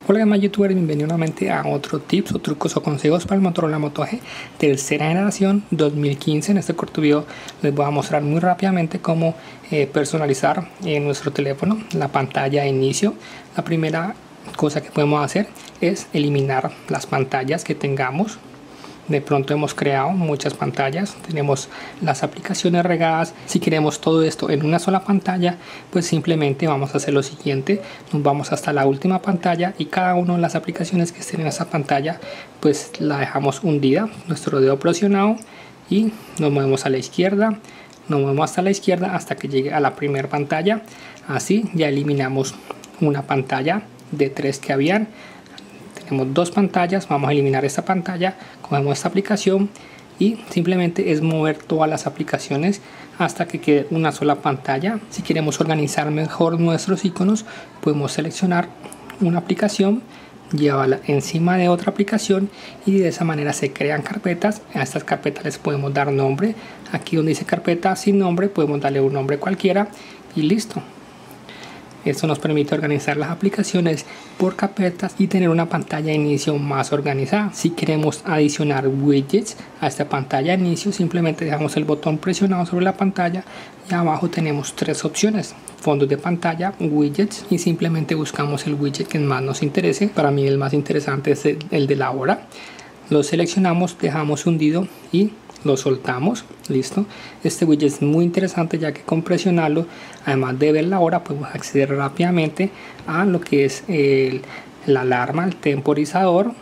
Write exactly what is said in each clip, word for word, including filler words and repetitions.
Hola demás youtubers, bienvenidos nuevamente a otro tips o trucos o consejos para el Motorola Moto G tercera generación dos mil quince. En este corto video les voy a mostrar muy rápidamente cómo eh, personalizar en nuestro teléfono la pantalla de inicio. La primera cosa que podemos hacer es eliminar las pantallas que tengamos. De pronto hemos creado muchas pantallas, tenemos las aplicaciones regadas. Si queremos todo esto en una sola pantalla, pues simplemente vamos a hacer lo siguiente: nos vamos hasta la última pantalla y cada una de las aplicaciones que estén en esa pantalla pues la dejamos hundida, nuestro dedo presionado, y nos movemos a la izquierda, nos movemos hasta la izquierda hasta que llegue a la primera pantalla. Así ya eliminamos una pantalla de tres que habían. Tenemos dos pantallas, vamos a eliminar esta pantalla, cogemos esta aplicación y simplemente es mover todas las aplicaciones hasta que quede una sola pantalla. Si queremos organizar mejor nuestros iconos, podemos seleccionar una aplicación, llevarla encima de otra aplicación y de esa manera se crean carpetas. A estas carpetas les podemos dar nombre. Aquí donde dice carpeta sin nombre podemos darle un nombre cualquiera y listo. Esto nos permite organizar las aplicaciones por carpetas y tener una pantalla de inicio más organizada. Si queremos adicionar widgets a esta pantalla de inicio, simplemente dejamos el botón presionado sobre la pantalla y abajo tenemos tres opciones: fondos de pantalla, widgets, y simplemente buscamos el widget que más nos interese. Para mí el más interesante es el, el de la hora. Lo seleccionamos, dejamos hundido y lo soltamos. Listo. Este widget es muy interesante ya que con presionarlo, además de ver la hora, podemos acceder rápidamente a lo que es el, la alarma, el temporizador,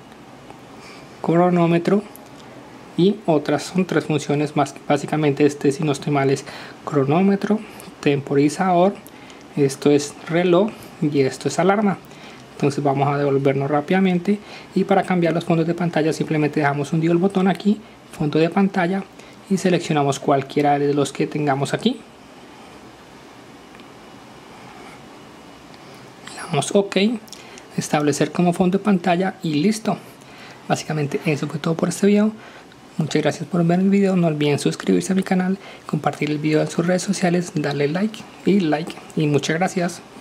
cronómetro y otras. Son tres funciones más. Básicamente este, si no estoy mal, es cronómetro, temporizador, esto es reloj y esto es alarma. Entonces vamos a devolvernos rápidamente y para cambiar los fondos de pantalla simplemente dejamos hundido el botón aquí, fondo de pantalla, y seleccionamos cualquiera de los que tengamos aquí. Le damos OK, establecer como fondo de pantalla y listo. Básicamente eso fue todo por este video. Muchas gracias por ver el video. No olviden suscribirse a mi canal, compartir el video en sus redes sociales, darle like y like y muchas gracias.